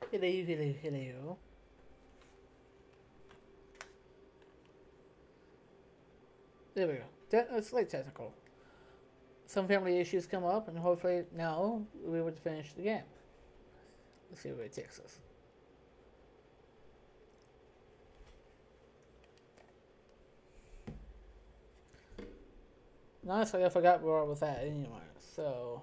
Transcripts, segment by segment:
Hello, hello, hello. There we go. It's like technical. Some family issues come up, and hopefully now we'll be able to finish the game. Let's see where it takes us. Honestly, I forgot where I was at anyway, so...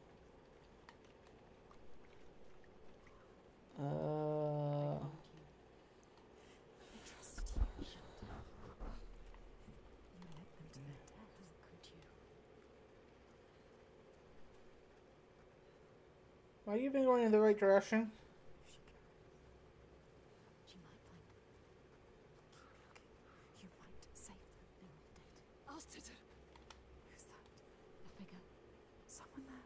Well, you've been going in the right direction. She might find them. Keep looking. You might save them. They're all dead. Alstetter! Who's that? A figure. Someone there.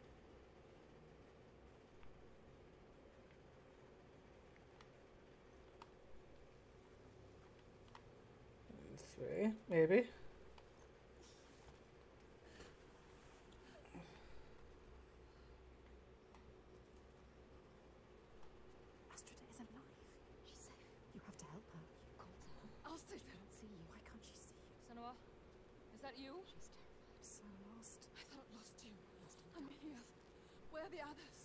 This way, maybe. Astrida is alive. She's safe. You have to help her. You can't tell her. Alstetter! I don't see you. Why can't she see you? Senua, is that you? She's terrified. So lost. I thought I lost you. Lost in I'm darkness. here. Where are the others?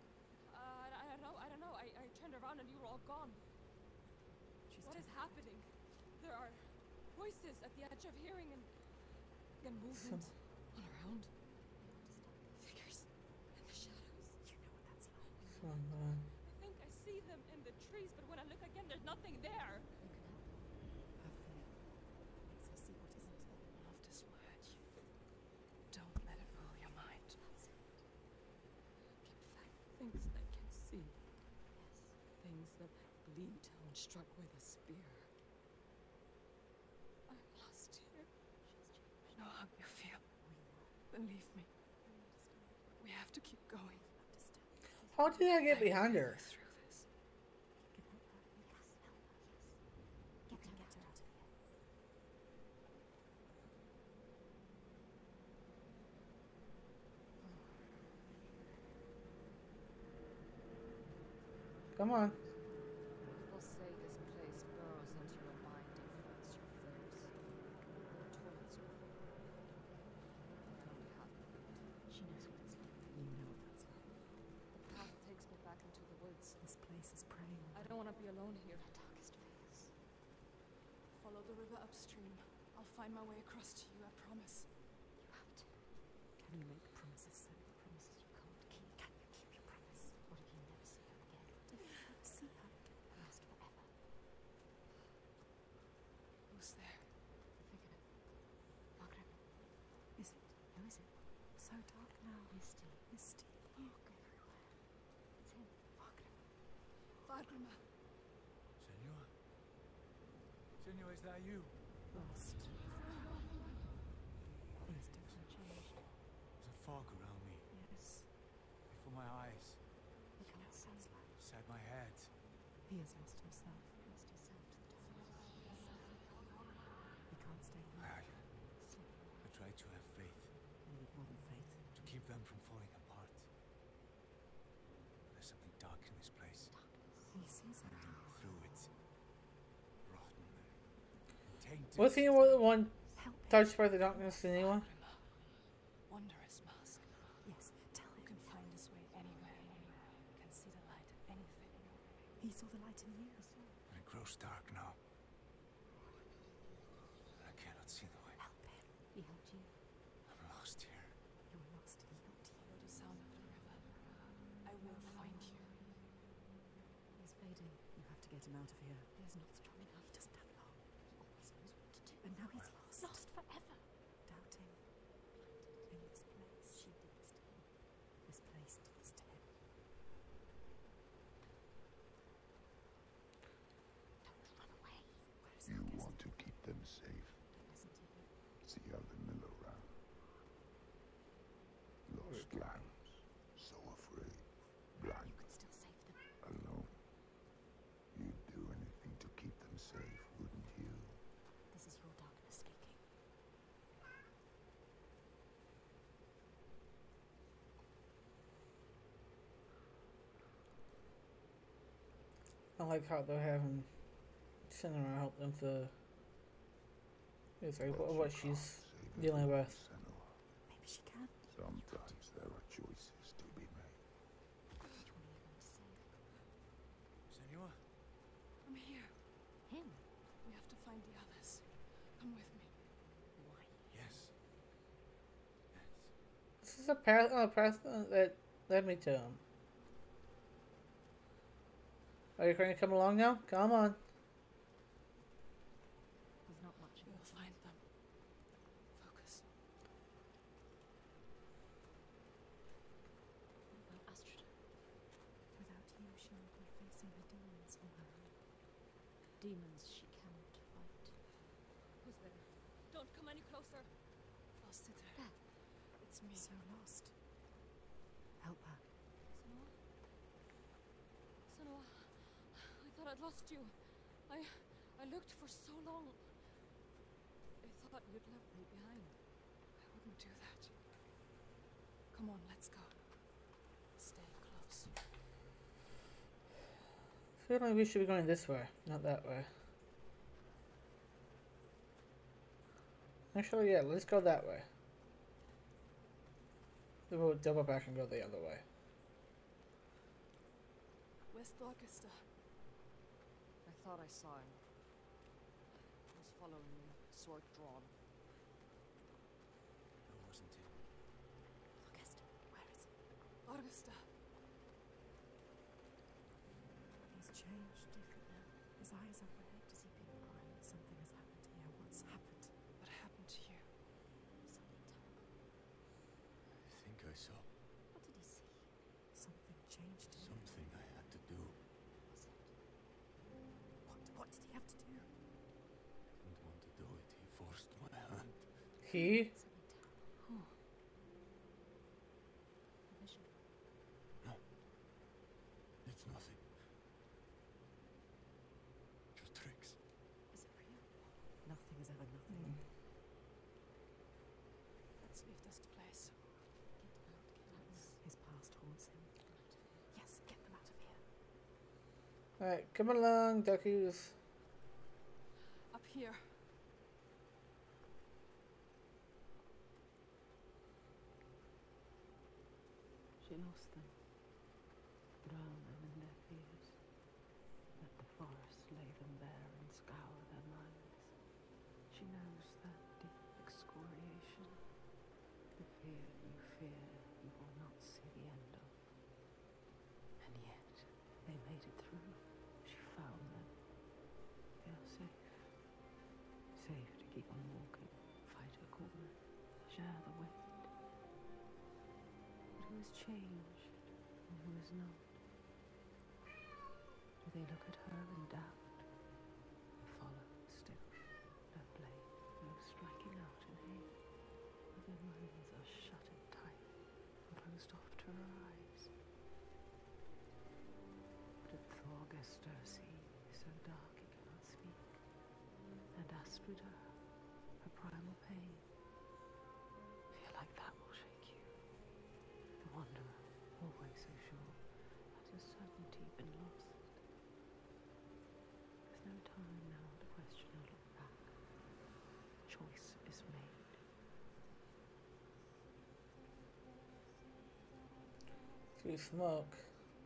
I don't know. I turned around and you were all gone. What is happening? There are voices at the edge of hearing and movement all around. Figures in the shadows. You know what that's like. Someone. I think I see them in the trees, but when I look again, there's nothing there. You can help her. Her fear makes her see what isn't there. Love this word. Don't let it rule your mind. That's it. Things I can see. Yes. Things that bleed when struck with a spear. I'm lost here. I know how you feel. Believe me. We have to keep going. How did I get behind her? Through this. You can help her. You can help her. Yes. You can get her out of here. Come on. People say this place burrows into your mind and feeds your fears. Torments you. I only have the wound. She knows what it's like. You know what that's like. The path takes me back into the woods. This place is preying on I don't want to be alone here. their darkest fears. Follow the river upstream. I'll find my way across to you, I promise. You have to. Can you make promises, Senua? Promises you can't keep. Can you keep your promise? What if you never see her again? What if you never see her again? Lost forever. Who's there? The figure. Margaret. Is it? Who is it? So dark now. Misty. Misty. Dark everywhere. It's him. Margaret. Vargrima. Senua? Senua, is that you? Lost. He's different, changed. There's a fog around me, Yes. before my eyes, He can't see. inside my head. He has lost himself. Lost himself to the darkness. He can't stay here. I try to have faith, You need more than faith. to keep them from falling apart. There's something dark in this place. He sees it. Through it. Rotten. Tainted. Was he the one Help him. touched by the darkness, Senua? Wondrous mask. Yes, tell Who him. can find his way anywhere, can see the light of anything. He saw the light in you. And it grows dark now. I cannot see the way. Help him. He helped you. I'm lost here. You're lost. He helped you. Follow the sound of the river. I will find you. He's fading. You have to get him out of here. He's not strong enough. He doesn't have long. He always knows what to do. And now he's lost. Lost forever. Doubting. In this place. She did this to him. This place did this to him. Don't run away. Where is You Lucas? want to keep them safe. Don't listen to him. See how they mill around. Lost lambs, so afraid, blind, You could still save them. alone. You'd do anything to keep them safe, wouldn't you? This is your darkness speaking. I like how they're having Senua help them to. It's like But what you she's can't save dealing everyone, with. Senua. Maybe she can. Sometimes there are choices to be made. Which one are you going to save? Senua? I'm here. Him? We have to find the others. Come with me. Why? Yes. Yes. This is a path that led me to him. Are you going to come along now? Come on. There's not much of We'll it. find them. Focus. What about Astrida? Without you, she will be facing her demons on her own. Demons she cannot fight. Who's there? Don't come any closer. I'll sit there. There. It's me. So lost. Help her. Senua? Senua, I thought I'd lost you. I looked for so long. I thought you'd left me behind. I wouldn't do that. Come on, let's go. Stay close. I feel like we should be going this way, not that way. Actually, yeah, let's go that way. Then we'll double back and go the other way. Where's Augusta? I thought I saw him. He was following me, sword drawn. That wasn't him. Augusta, where is he? Augusta. He's changed different now. His eyes are red. Does he pinpoint that something has happened here? What's happened? What happened to you? Something terrible. I think I saw What did he see? Something changed him. something I had to do. Was it? What did he have to do? I didn't want to do it. He forced my hand. He? Something terrible. A vision. No. It's nothing. Just tricks. Is it real? Nothing is ever nothing. Let's leave this place. Get out. His past haunts him. Yes, get them out of here. Alright, come along, duckies. Up here. She lost them, drowned them in their fears. Let the forest lay them bare and scour their minds. She knows that deep excoriation, the fear you will not see the end of. And yet, they made it through. She found them. They are safe. Safe to keep on walking, fight a corner, share the weight. But who has changed and who is not? Do they look at her in doubt? Follow still, no blame, no striking out in hate. But their minds are shuttered tight and closed off to her eyes. What did Thorgester see so dark he cannot speak? And Astrida, her primal pain. Feel like that will shake you. The wanderer, always so sure, has a certainty been lost. There's no time now to question or look back. Choice is made. Through smoke.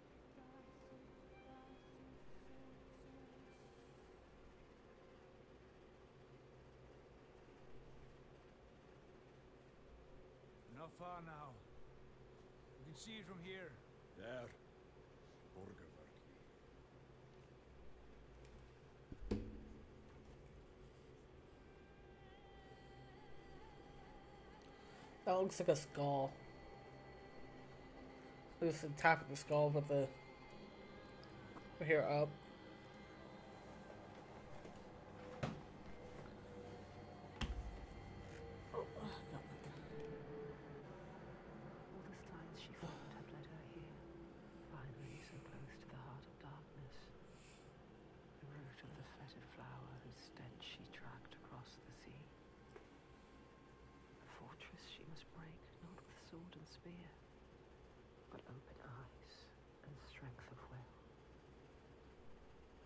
Not far now. You can see it from here. There. Borgervörki. That looks like a skull. It's the top of the skull with the hair up. All the signs she followed had led her here, finally so close to the heart of darkness. The root of the fetid flower whose stench she tracked across the sea. A fortress she must break, not with sword and spear, but open eyes and strength of will.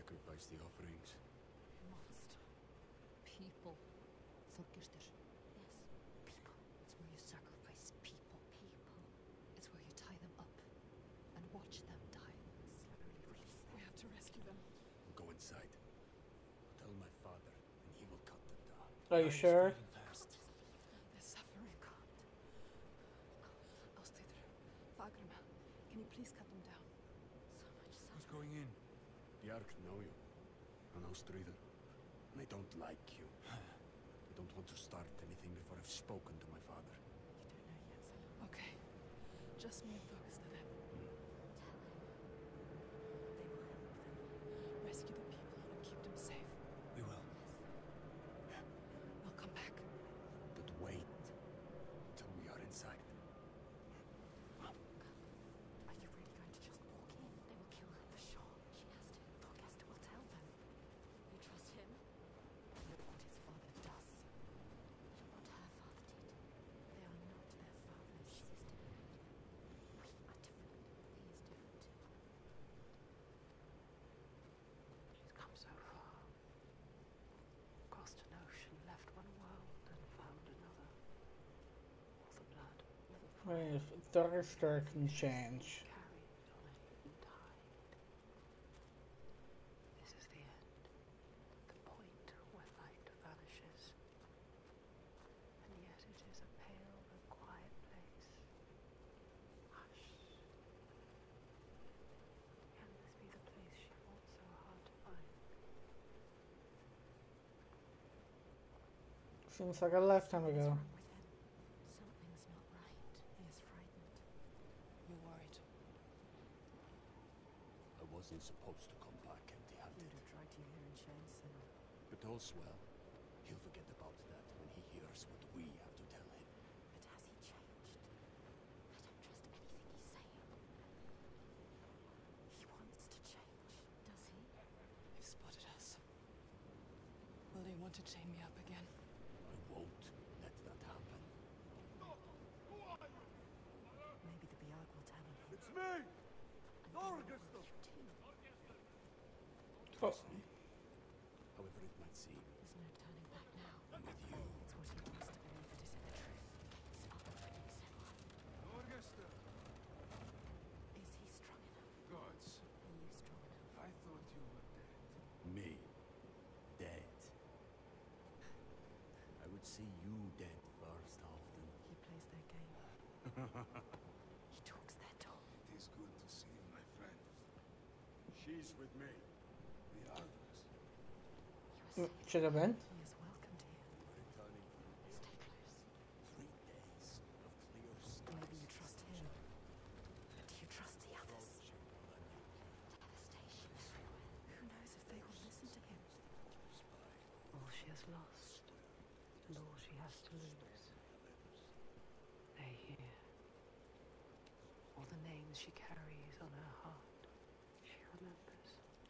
sacrifice the offerings. Monster. People. Thorgestir. Yes. People. It's where you sacrifice people. People. It's where you tie them up and watch them die. Slowly release them. We have to rescue them. Go inside. Tell my father, and he will cut them down. Are you sure? They're suffering. Austrider, Fagrima, can you please cut them down? So much Who's suffering. going in? The Ark know you. An Austrider. And I don't like you. I don't want to start anything before I've spoken to my father. You don't know yet, Senua. Okay. Just me and Thorgestir then. Tell him. They will help them. Rescue the people and keep them safe. We will. We'll come back. But wait till we are inside. Are you really going to just walk in? They will kill her for sure. She has to. Thorgestir will tell them. You trust him? Look what his father does. Look what her father did. They are not their fathers. She is different. We are different. He is different too. She's come so far. Crossed an ocean, left one world and found another. All the blood, all the Well, if Thorgestir can change. carried on a hidden tide. This is the end. The point where light vanishes. And yet it is a pale and quiet place. Hush. Can this be the place she fought so hard to find? Seems like a lifetime What's ago. wrong with him? Something's not right. He is frightened. You're worried. I wasn't supposed to come back He empty-handed. would have dragged you here in chains, Senua. But all's well. He'll forget about that when he hears what we have to tell him. But has he changed? I don't trust anything he's saying. He wants to change, does he? They've spotted us. Will they want to chain me up again? I won't let that happen. Maybe the Biag will tell him. It's me! And they will want you too. Trust me. However it might seem, There's no turning back now. I'm with you. It's what he wants to believe that is in the truth. Gates are opening, Senua. Thorgestir! Is he strong enough? Gods, Are you strong enough? I thought you were dead. Me. Dead. I would see you dead first often. He plays their game. He talks their talk. It is good to see you, my friend. She's with me. The others. You are safe. Should have been. He is welcomed here. We're returning from here. Stay close. 3 days of clear skies. Maybe you trust him. But do you trust the others? Devastation everywhere. Who knows if they will listen to him? All she has lost, and all she has to lose. They hear. All the names she carries on her heart. She remembers.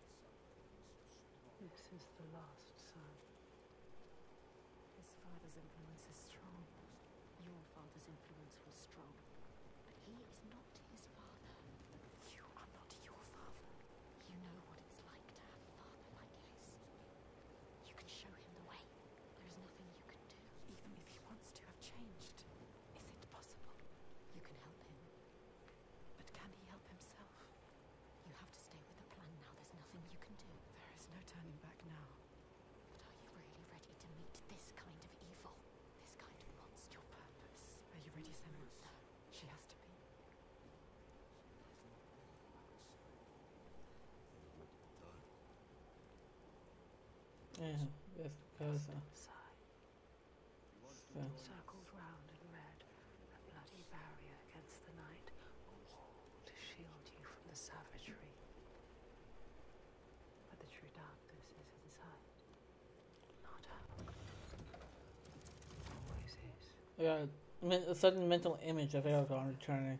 This is the last son. His father's influence is strong. Your father's influence was strong. But he is not his father. You are not your father. You know what it's like to have a father like his. You can show him the way. There is nothing you can do. Even if he wants to have changed. Is it possible? You can help him. But can he help himself? You have to stay with the plan now. There's nothing you can do. There is no turning back now. But are you really ready to meet this kind of evil? This kind of monster? Your purpose? Are you ready, Senua? No. She has to be. Yeah, that's because. Side. So, Circled round in red, a bloody barrier against the night, a wall to shield you from the savagery. But the true darkness is inside, not out. Always is. yeah, a sudden mental image of Aragorn returning.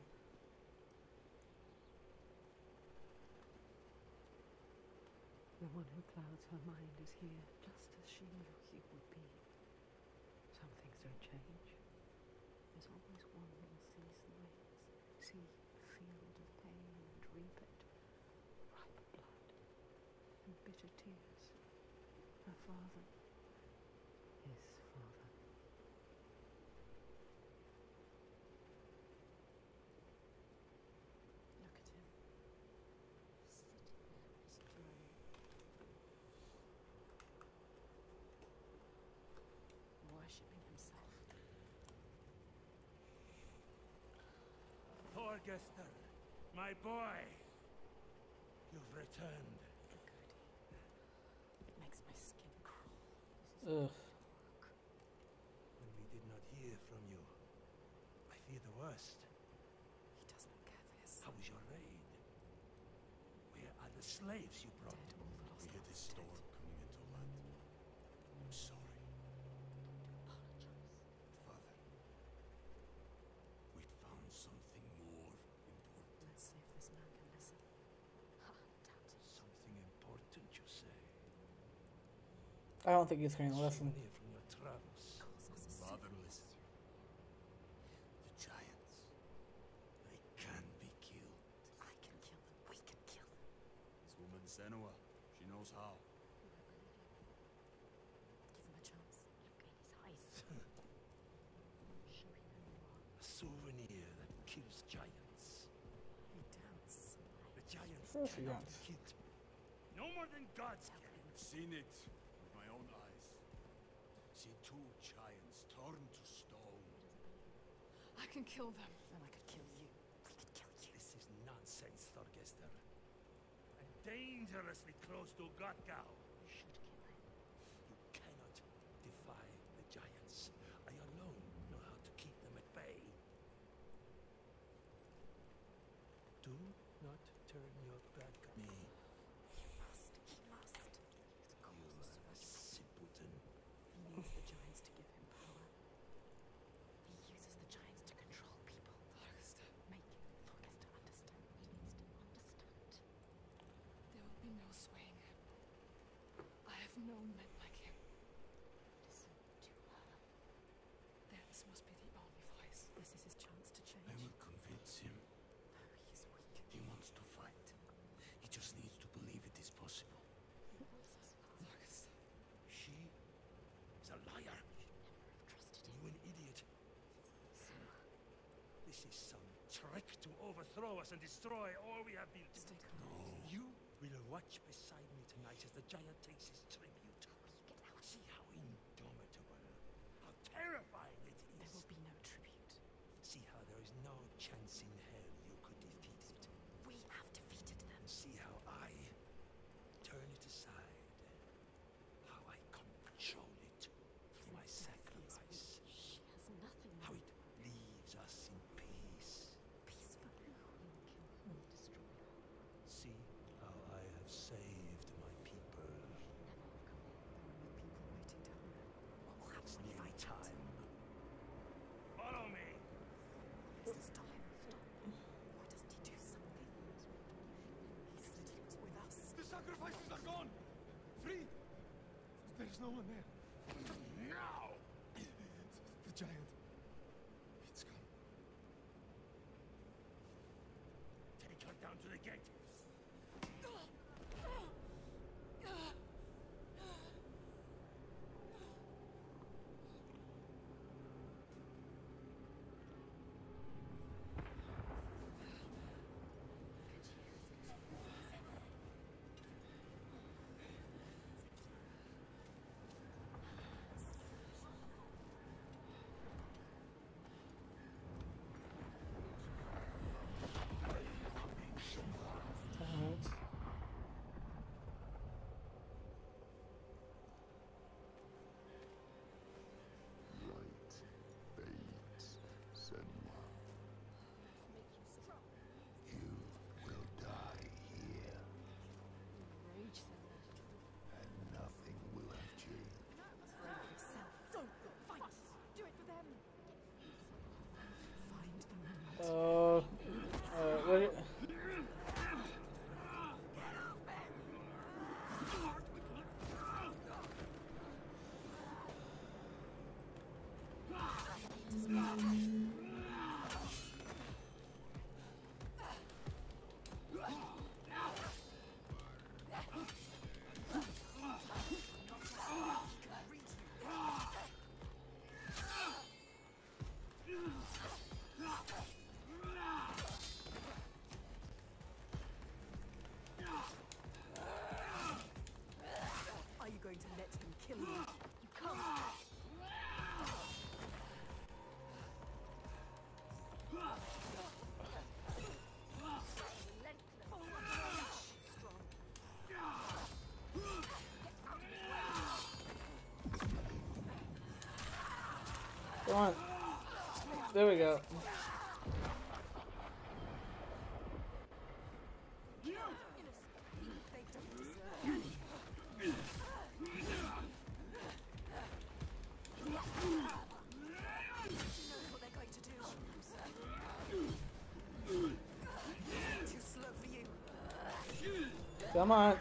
The one who clouds her mind is here, just as she knew he would be. Some things don't change. There's always one who sees the winds, see the field of pain and reap it, ripe blood, and bitter tears. Her father. His father. Look at him. Sitting there on his throne. Worshipping himself. Thorgester, my boy! You've returned. The goody. It makes my skin crawl. Ugh. When we did not hear from you, I fear the worst. He does not care for his How son. was your raid? Where are the slaves you brought? Dead, all the lost We hear ones this dead. storm coming into land. I'm sorry, Apologize. Father. We'd found something more important. Let's see if this man can listen. Ha, doubt it. Something important, you say? I don't think he's going to listen. Souvenir from your travels. Calls us a Father, souvenir. listen. The giants. They can be killed. I can kill them. We can kill them. This woman, Senua, she knows how. I believe you. Give him a chance. Look in his eyes. Show him who you are. A souvenir that kills giants. He doubts. The giants Of course he cannot does. be killed. No more than gods can. I've seen it with my own eyes. See two giants turned to stone. I can kill them. And I could kill you. We could kill you. This is nonsense, Thorgester. And dangerously close to Gotgau. You should kill him. You cannot defy the giants. I alone know how to keep them at bay. Do not turn your back on me. He must. He must. His goals are so A much. simpleton. He needs the giants to give him power. He uses the giants to control people. Thorgester, Make Thorgester understand. He needs to understand. there will be no swaying him. I have known men like him. Listen to her. Theirs must be the only voice. This is his chance to change. I will convince him. No, he's weak. He wants to fight. He just needs to believe it is possible. He wants his father. Thorgester, She is a liar. Should never have trusted him. You an idiot. Senua, This is some trick to overthrow us and destroy all we have built. stay calm. You will watch beside me tonight as the giant takes his tribute. You get out. See how indomitable, how terrifying it There is. will be no tribute. See how there is no chance in hell you could defeat it. We have defeated them. And see how I turn it aside. How I control it through my sacrifice. She has nothing. How it leaves us in peace. Peaceful. We will kill her and destroy her. See how I have saved my people. Never have come here. There are no people waiting to harm her. What will It's happen if I nearly doubt time. him? Follow me. Yes, stop him. Stop. Why doesn't he do something? He said he was with us. The sacrifices are gone! Free! There's no one there. Now! The giant. It's gone. Take her down to the gate. Light fades, Senua. You will die here, Rage, Senua. and nothing will have changed. Brave yourself. Don't fight. Do it for them. Find them. What? kill me. You can't. Come on. There we go. Come on.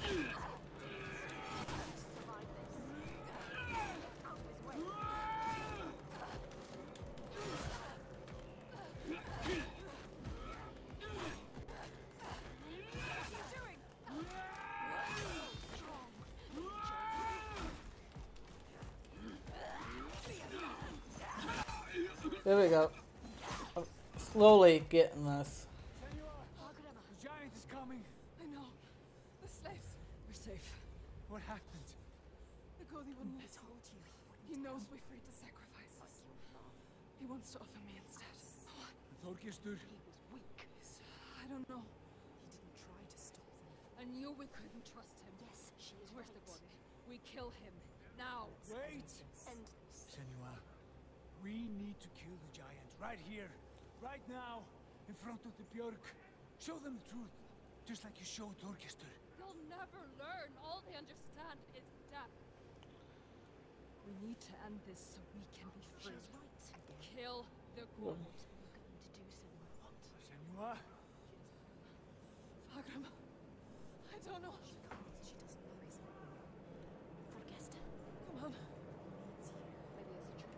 There we go. I'm slowly getting this. The giant is coming. I know. The slaves. We're safe. What happened? The Cody wouldn't listen. He knows we freed the sacrifices. He wants to offer me instead. Þorgestur. He was weak. I don't know. He didn't try to stop them. I knew we couldn't trust him. Yes, she is Where's right. the body? We kill him. Now. Wait! End. Senua, we need to kill the giant right here, right now, in front of the Björk. Show them the truth, just like you showed Þorgestur. They'll never learn. All they understand is death. We need to end this so we can be free. She's right again. Kill the gold. What are you going to do, Senua? What? Senua? Fagram. I don't know. She doesn't know his name. Forgesta. Come on. It's here. Maybe it's a trick.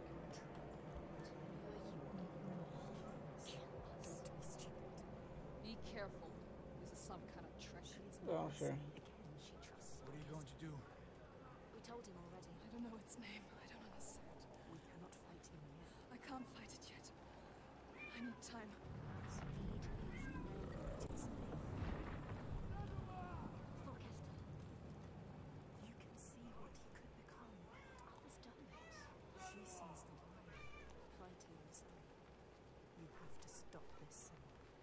Kill us. Don't be stupid. Be careful. This is some kind of trick. She's Oh, sure. Again, she trusts. What are you going to do? We told him already. I don't know its name. I don't understand. We cannot fight him yet. I can't fight it yet. I need time. Feed his name. His name. Forgesta. You can see what he could become. Others don't. She sees the world. Fighting the sun. You have to stop this sin.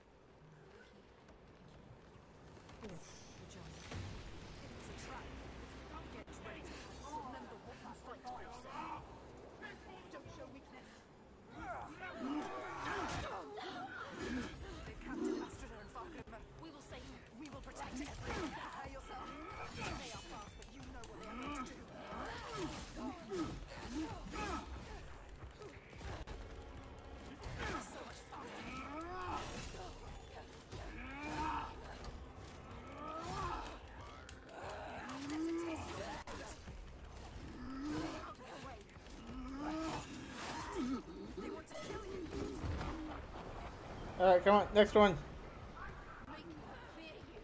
The giant. It was a trap. Get ready. Remember what you fight for. Don't show weakness. They captured Astrida and Fargrimr. We will save him. We will protect everyone. Prepare yourself. They are fast, but you know what they are going to do. So much faster. They want to kill you. Alright, come on, next one. Make them fear you.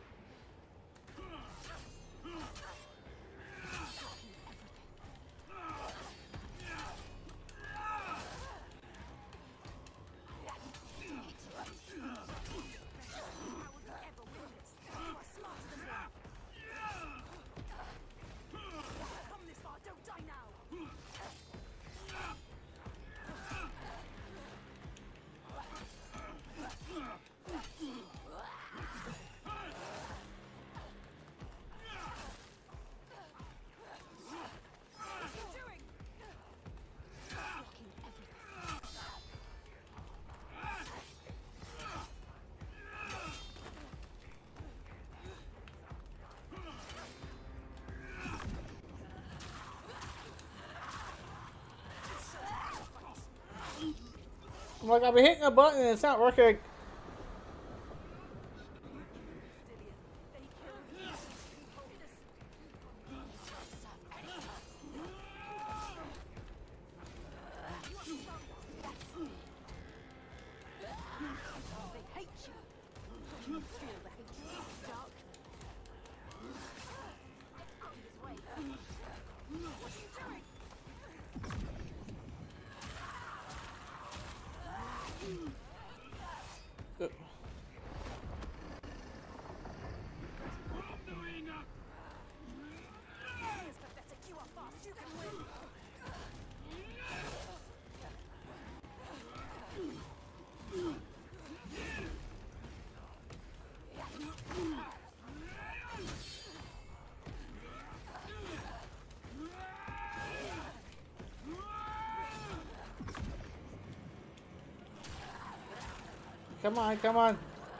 Come this far, don't die now. Blocking everything. I'm like, I've been hitting a button and it's not working. They hate you. Can you feel the hatred? Dark. Get out of his way. What are you doing? He is pathetic. You are fast. You can Come on, come on.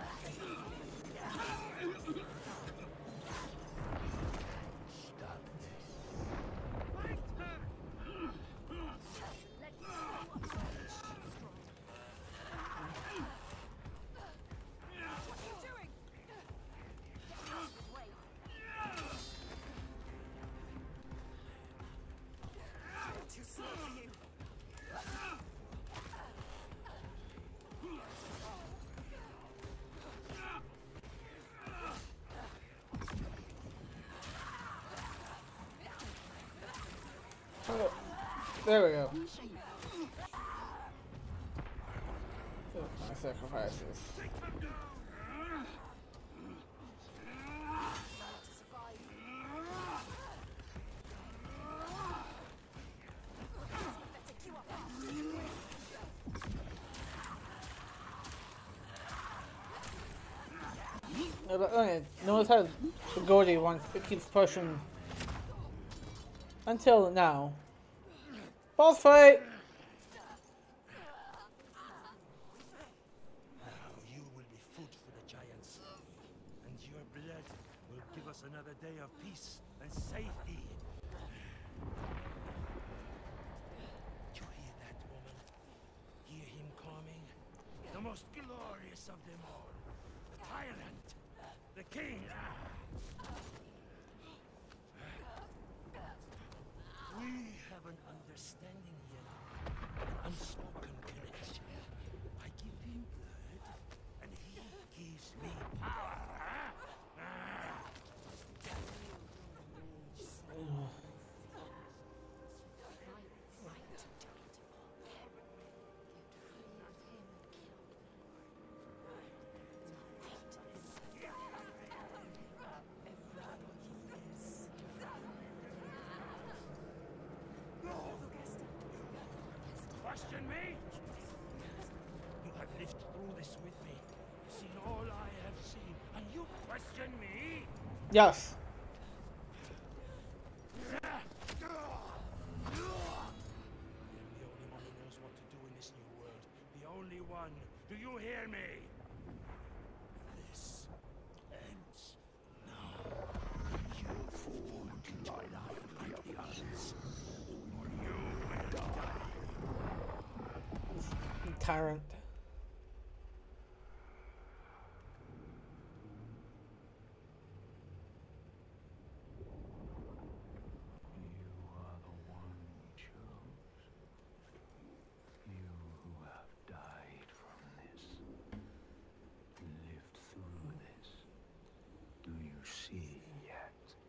Oh, there we go. My sacrifices. Yeah, but okay, notice how the Gordy one it keeps pushing until now. Boss fight! You will be food for the giants, and your blood will give us another day of peace and safety. You hear that, woman? Hear him coming? The most glorious of them all. The Tyrant. The king. We have an understanding here. An unspoken connection. I give him blood, and he gives me power. Question me? You have lived through this with me, seen all I have seen, and you question me? Yes. I am the only one who knows what to do in this new world. The only one. Do you hear me? This ends now. You won't lie like the others, or you will die. Tyrant. You are the one we chose. You who have died from this, lived through this. Do you see yet?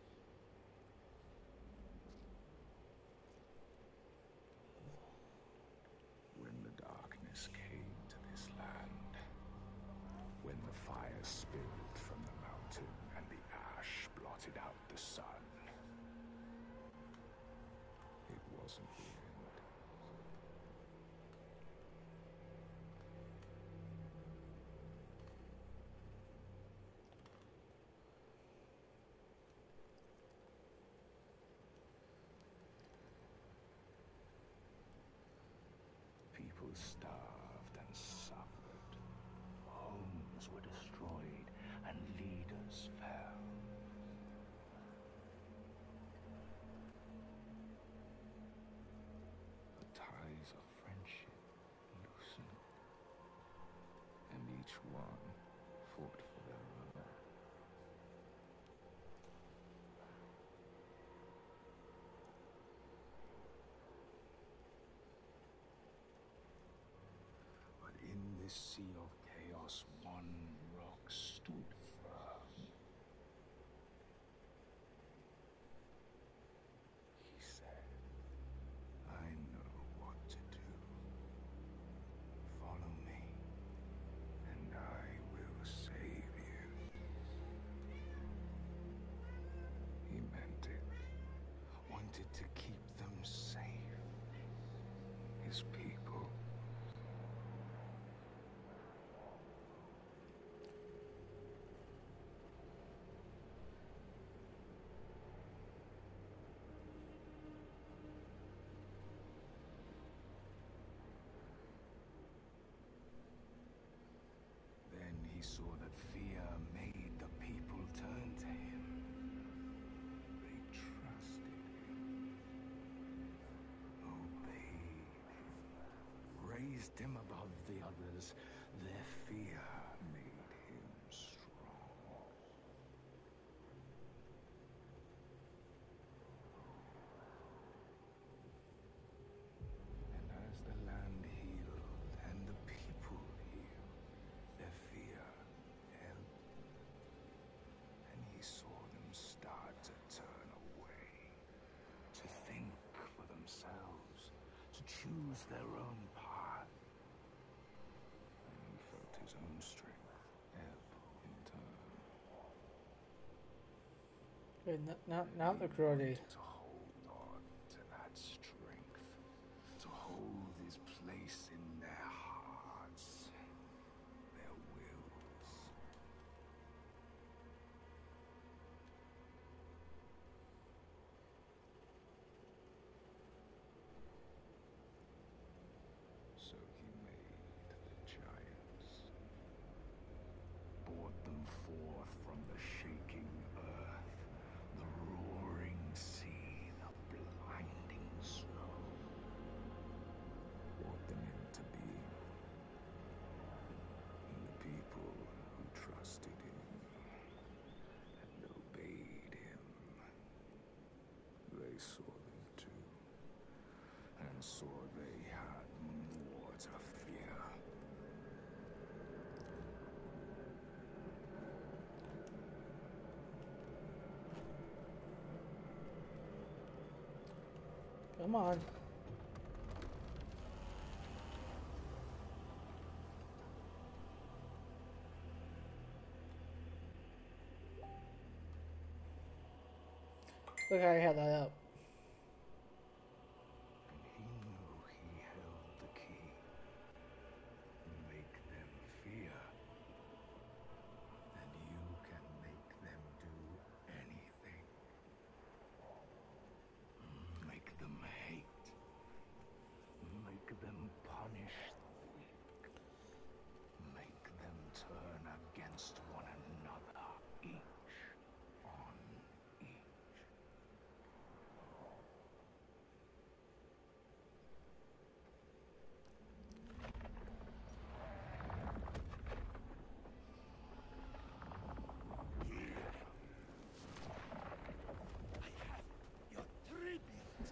When the darkness came to this land, when the fire spilled from the mountain and the ash blotted out the sun, it wasn't the end. People starved and suffered. Homes were destroyed and leaders fell. The ties of friendship loosened, and each one fought for their own. But in this sea of chaos, one rock stood firm. He said, I know what to do. Follow me, and I will save you. He meant it. Wanted to keep them safe. His people. raised him above the others. Their fear made him strong. And as the land healed and the people healed, their fear ebbed. And he saw them start to turn away, to think for themselves, to choose their own path. And he felt his own strength ebb in turn. Wait, not the cruelty. To hold on to that strength, to hold his place in their hearts, their wills. So he made the giants, brought them forth from the shaking earth, the roaring sea, the blinding snow, brought them into being. And the people who trusted him and obeyed him, they saw them too, and saw they had more to fear. Come on. Look how I had that up. And he knew he held the key. Make them fear. And you can make them do anything. Make them hate. Make them punish the weak. Make them turn against one another, each on each. Your tribute.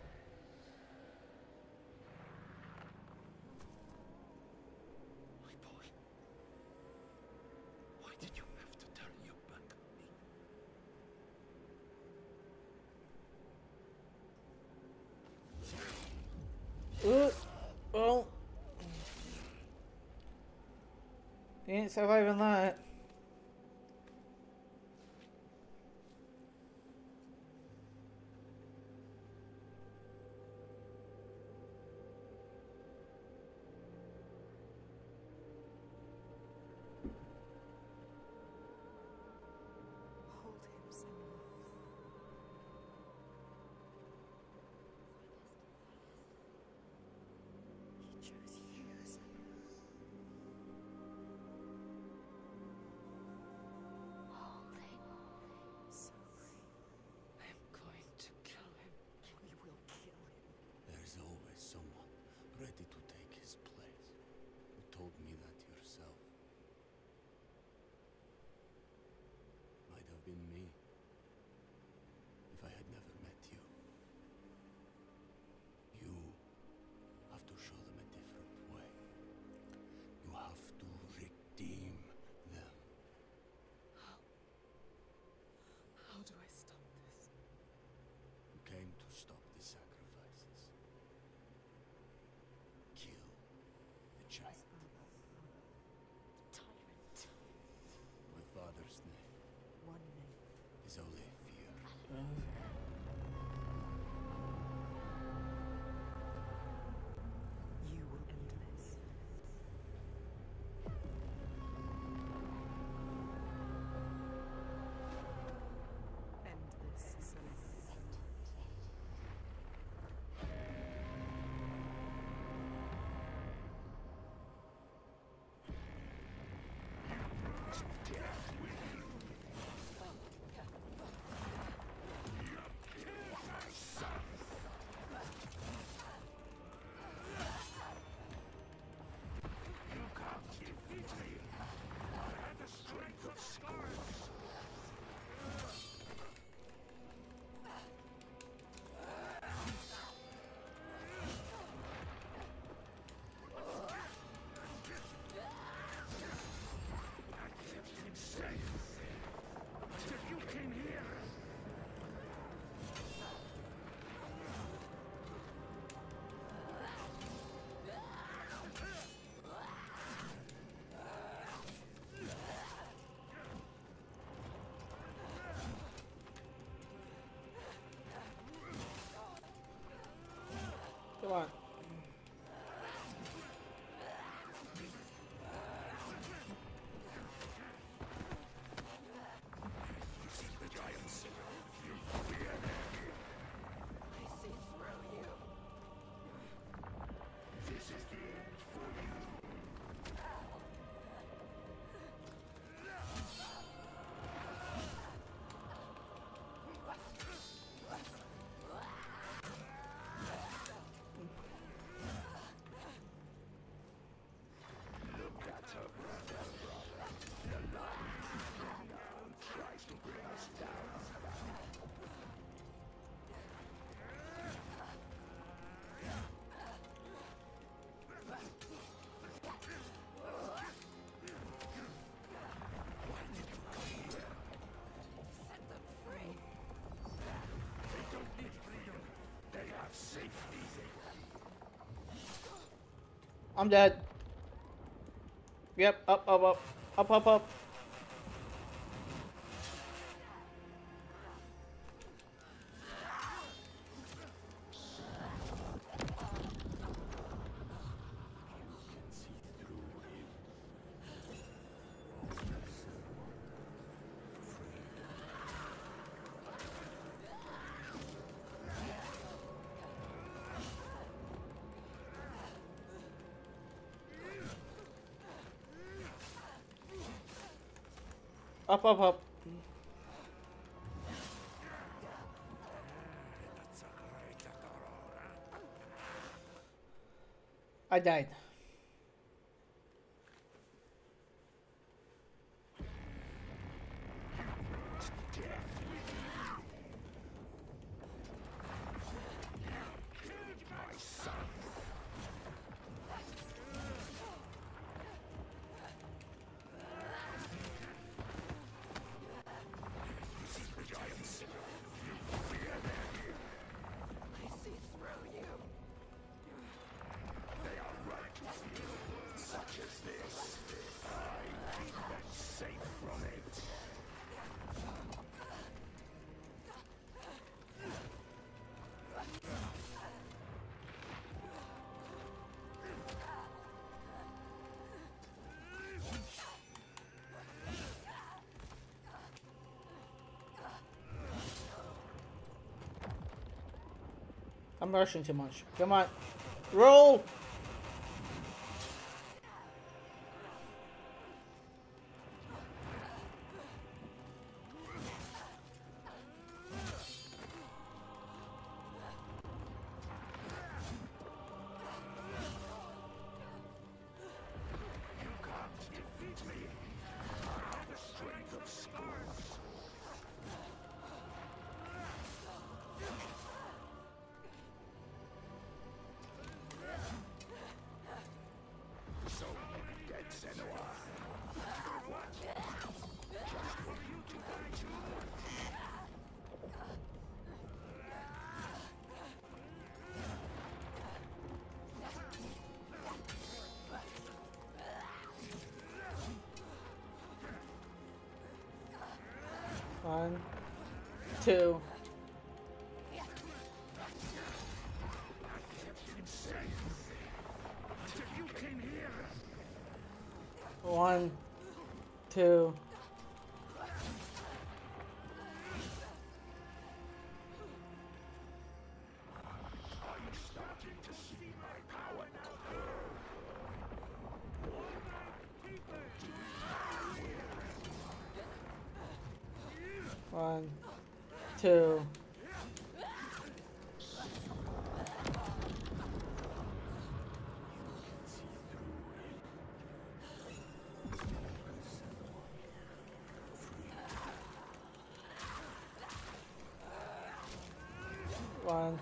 My boy. Why did you have to turn your back on me? Well, you ain't surviving that. Hold him, Senua. He chose you, Senua. Hold him. So brave. I'm going to kill him. We will kill him. There's always someone ready to take his place. You told me that yourself. Might have been me, if I had never met you. You have to show them a different way. You have to redeem them. How do I stop this? You came to stop the sacrifices. Kill the giant. Tyrant. My father's name. One name. on. I'm dead. Yep, up, up, up. Up, up, up. Up, up, up. I died. I'm rushing too much. Come on. Roll! Senua. One, two. One, two. One, two. One.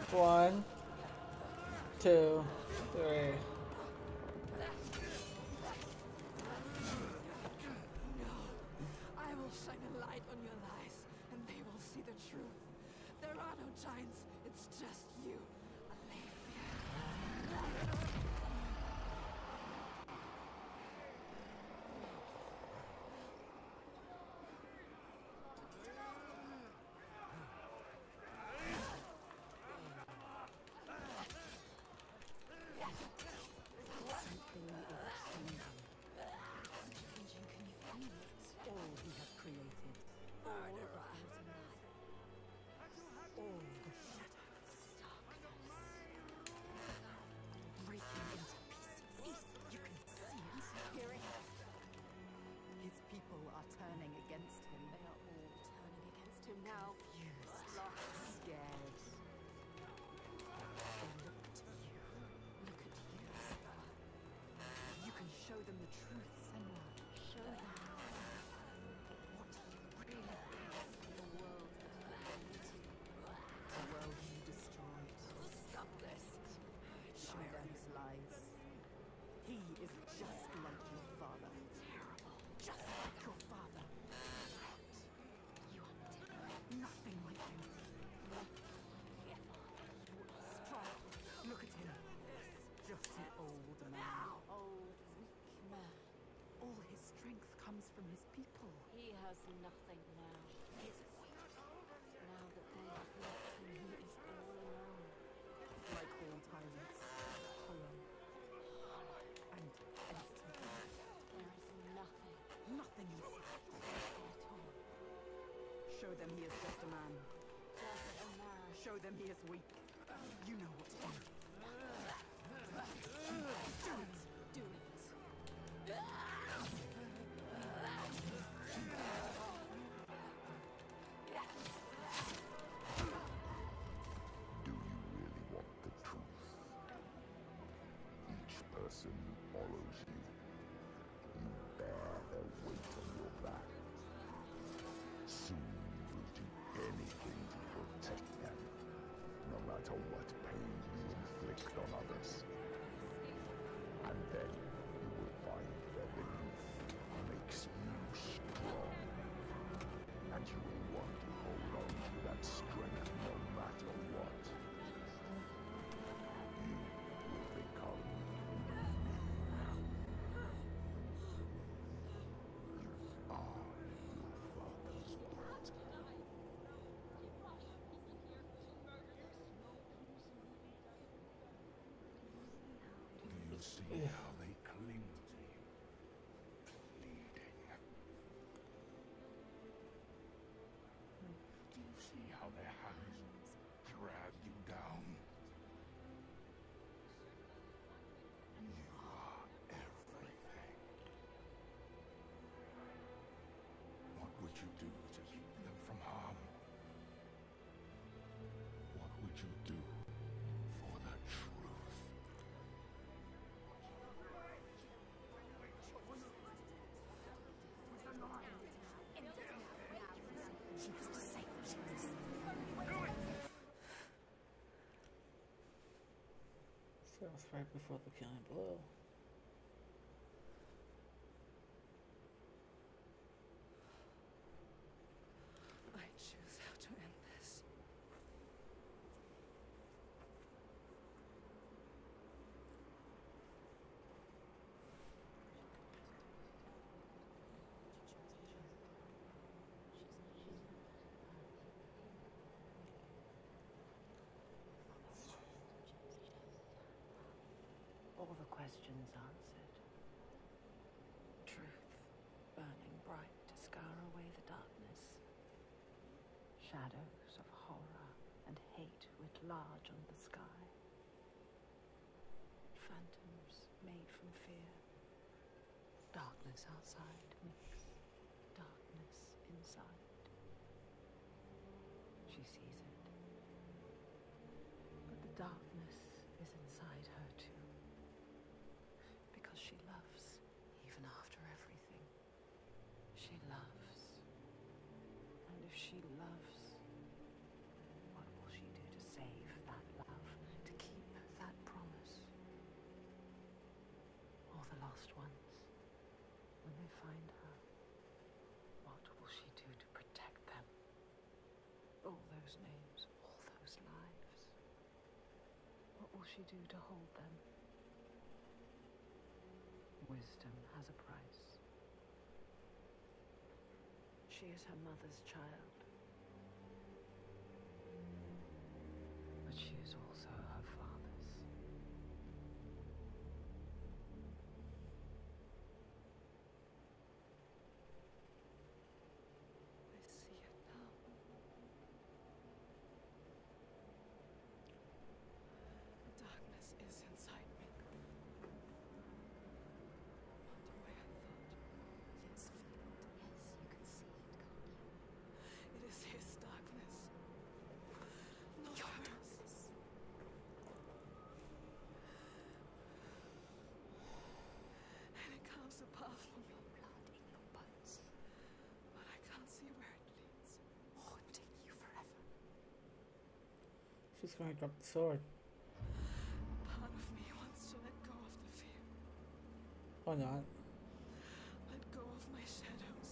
1, 2, 3. I will shine a light on your lies, and they will see the truth. There are no giants, it's just you, Alethea. All he has created. All the shadows. Breaking into pieces. You can see it. Hear it. His people are turning against him. They are all turning against him now. Confused. Lost. Scared. They look to you. Look at you. You can show them the truth, Senua. Show them. What he really is. The world that he built. The world you destroyed. Stop this. Show them his lies. He is just like your father. Terrible. Just like your father. You are different. Nothing like him. Strong. Look at him. Just an old man. Old, weak man. All his strength comes from his people. He has nothing now. His weak. Now that they have left him, he is all alone. Like all tyrants. Hollow. And empty. There is nothing Nothing inside. at all. Show them he is just a man. Just a man. Show them he is weak. You know what to do. Do it. Do it. Do you really want the truth? Each person who follows you, you bear their weight on your back. Soon you will do anything to protect them, no matter what pain you inflict on others. And then you will find that the youth makes you strong. And you will want to hold on to that strength no matter what. You will become you. You are your father's daughter. Do you see how they cling to you, pleading? Do you see how their hands drag you down? You are everything. What would you do to keep them from harm? What would you do for the truth? She has to say what she has. So it's right before the killing blow. I choose how to end this. All the questions answered. Truth burning bright to scour away the darkness. Shadows of horror and hate writ large on the sky. Phantoms made from fear. Darkness outside mix darkness inside. She sees it. But the darkness is inside her too. Because she loves, even after everything. She loves. And if she loves, what will she do to save that love? All those names, all those lives. What will she do to hold them? Wisdom has a price. She is her mother's child. But she is also her father's. I see it now. The darkness is inside me. Not the way I thought. Yes, feel it. Yes, you can see it, can't you? It is his darkness. Not Your hers. darkness. And it carves a path for me, Your blood in your bones. but I can't see where it leads. Haunting you forever. She's going to drop the sword. Part of me wants to let go of the fear. Or not. Let go of my shadows.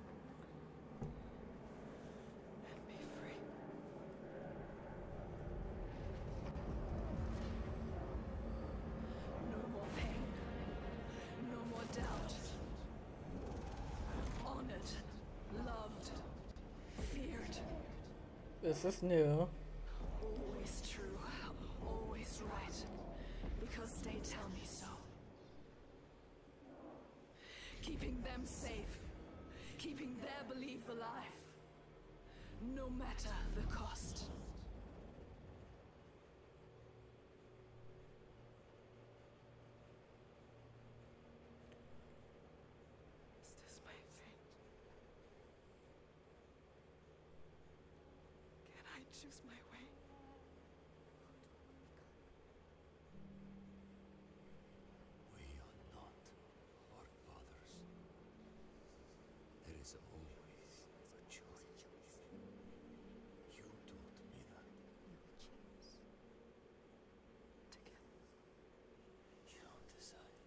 And be free. No more pain. No more doubt. Honored. Loved. Feared. This is new. Always true. Always right. Because they tell me so. Keeping them safe. Keeping their belief alive. No matter the cost. Is this my fate? Can I choose my way? We are not our fathers. There is always a choice. You taught me that. You will choose. Together. You decide.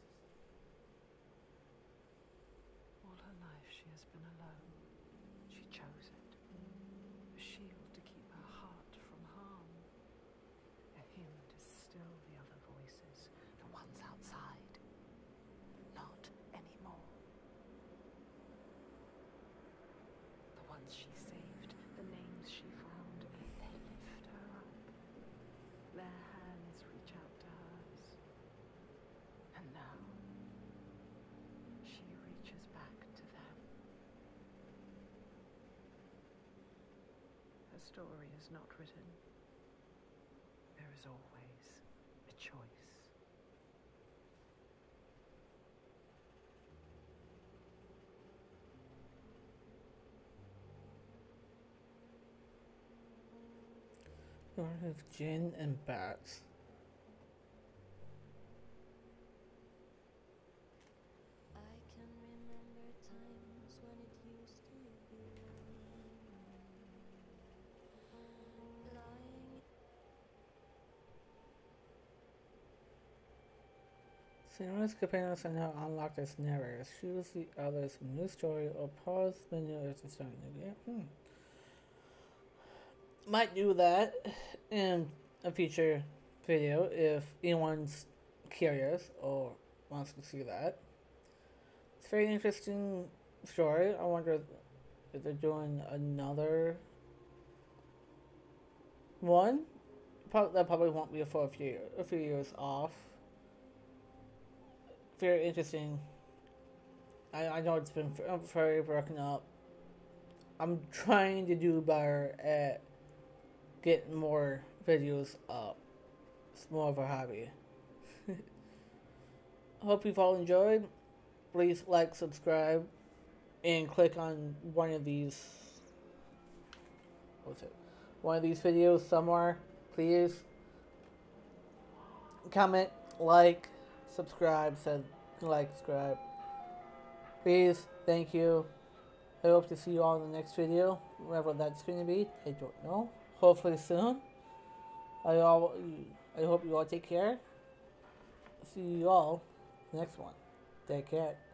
All her life she has been alone. She chose it. A shield to keep her heart from harm. A hymn to still the other voices, the ones outside. But not anymore. The ones she saved, the names she found, they lift her up. Their hands reach out to hers. And now, she reaches back to them. Her story is not written. There is always a choice. Lord of gin and bats. I can remember times when it used to be lying. Senua's companions are now unlocked as narrators. Choose the others a new story or pause menu to start a new game. Might do that in a future video if anyone's curious or wants to see that. It's a very interesting story. I wonder if they're doing another one. That probably won't be for a few years off. Very interesting. I know it's been very broken up. I'm trying to do better at getting more videos up. It's more of a hobby. Hope you've all enjoyed. Please like, subscribe, and click on one of these. What's it? One of these videos somewhere. Please comment, like, subscribe. Subscribe. Please, thank you. I hope to see you all in the next video, wherever that's going to be. I don't know. Hopefully soon. I hope you all take care. See you all next one. Take care.